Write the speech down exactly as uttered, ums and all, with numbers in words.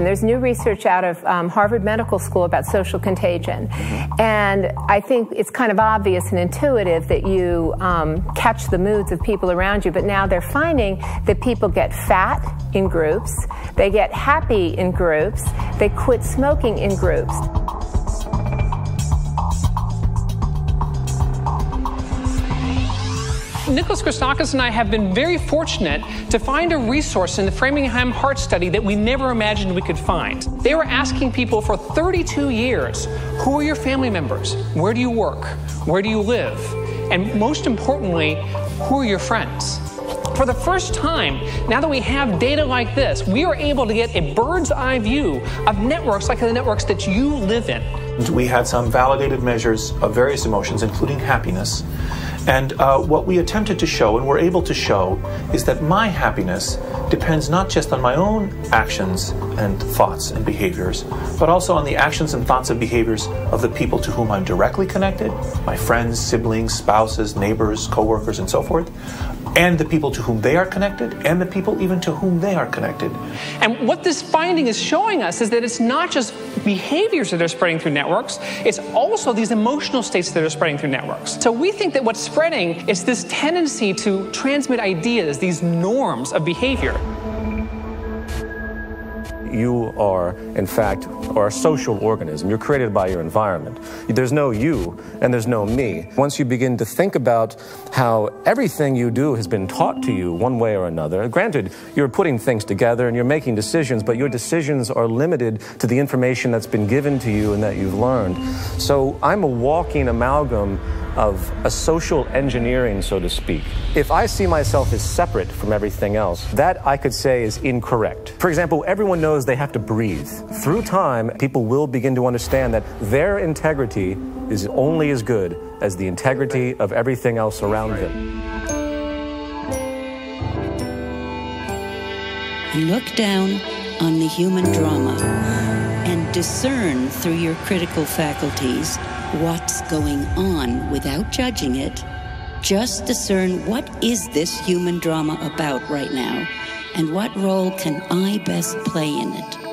contagion. There's new research out of um, Harvard Medical School about social contagion. And I think it's kind of obvious and intuitive that you um, catch the moods of people around you, but now they're finding that people get fat in groups, they get happy in groups, they quit smoking in groups. Nicholas Christakis and I have been very fortunate to find a resource in the Framingham Heart Study that we never imagined we could find. They were asking people for thirty-two years, who are your family members? Where do you work? Where do you live? And most importantly, who are your friends? For the first time, now that we have data like this, we are able to get a bird's eye view of networks like the networks that you live in. We had some validated measures of various emotions, including happiness. And uh, what we attempted to show, and were able to show, is that my happiness depends not just on my own actions and thoughts and behaviors, but also on the actions and thoughts and behaviors of the people to whom I'm directly connected, my friends, siblings, spouses, neighbors, coworkers, and so forth, and the people to whom they are connected, and the people even to whom they are connected. And what this finding is showing us is that it's not just behaviors that are spreading through networks, it's also these emotional states that are spreading through networks. So we think that what's spreading is this tendency to transmit ideas, these norms of behavior. You are, in fact, are a social organism. You're created by your environment. There's no you and there's no me. Once you begin to think about how everything you do has been taught to you one way or another, granted, you're putting things together and you're making decisions, but your decisions are limited to the information that's been given to you and that you've learned. So I'm a walking amalgam of a social engineering, so to speak. If I see myself as separate from everything else, that I could say is incorrect. For example, everyone knows they have to breathe. Through time, people will begin to understand that their integrity is only as good as the integrity of everything else around them. Look down on the human drama and discern through your critical faculties what's going on without judging it. Just discern, what is this human drama about right now, and what role can I best play in it?